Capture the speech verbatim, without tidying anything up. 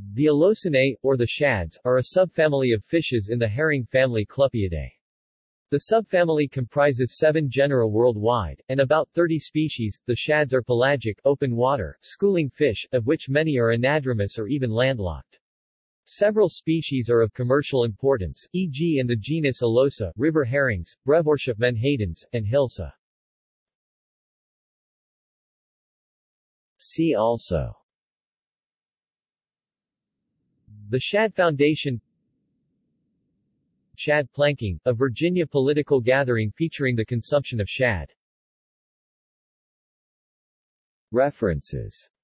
The Elosinae, or the shads, are a subfamily of fishes in the herring family Clupeidae. The subfamily comprises seven genera worldwide, and about thirty species. The shads are pelagic, open water, schooling fish, of which many are anadromous or even landlocked. Several species are of commercial importance, for example in the genus Elosa, river herrings, Brevoortia menhadens, and Hilsa. See also: The Shad Foundation, Shad planking, a Virginia political gathering featuring the consumption of shad. References.